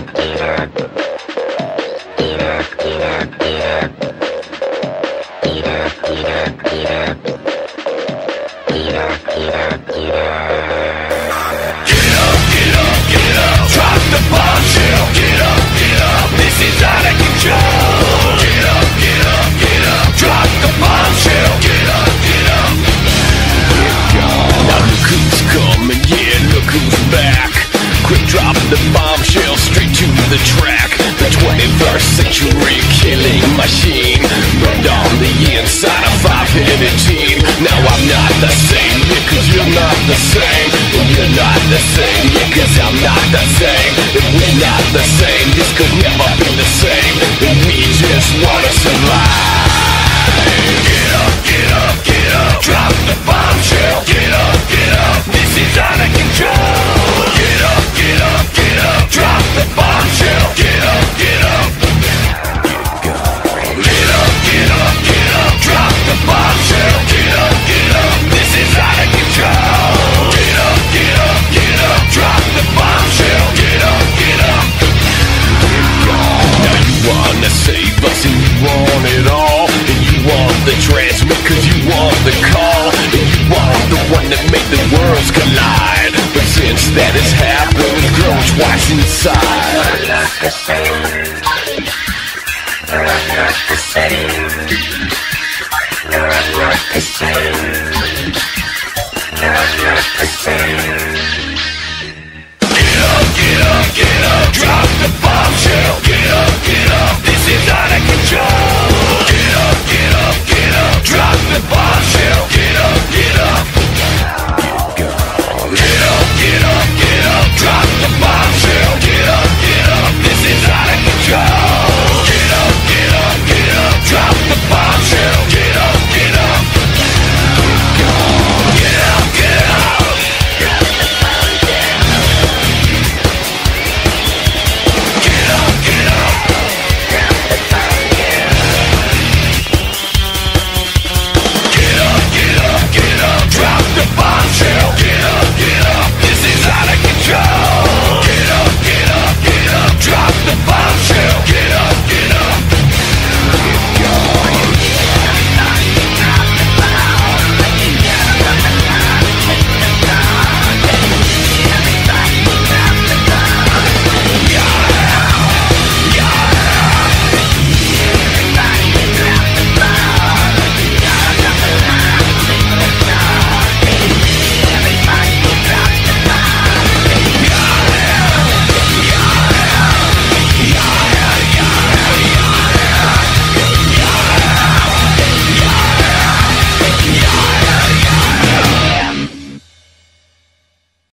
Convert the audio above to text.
The bombshell straight to the track. The 21st century killing machine, burned on the inside a five-headed team. Now I'm not the same, yeah, cause you're not the same. You're not the same, yeah, cause I'm not the same. If we're not the same, this could never be the same. And we just wanna survive. Get up, get up, get up. Drop the bombshell. Get up, get up. This is out of control. Get up, get up, get up. Drop the bombshell. Get up, get up. Get up, get up, get up. Drop the bombshell. Get up, get up. This is out of control. Get up, get up, get up. Drop the bombshell. Get up, get up. Now you wanna save us and you want it all. And you want the transmit cause you want the call. And you want the one that make the worlds collide. But since that has happened, we've grown twice inside. You're not the same. You're not the same. You're not the same. You're not the same. Get up, get up, get up. Drop the bombshell. Get up, get up. This is not a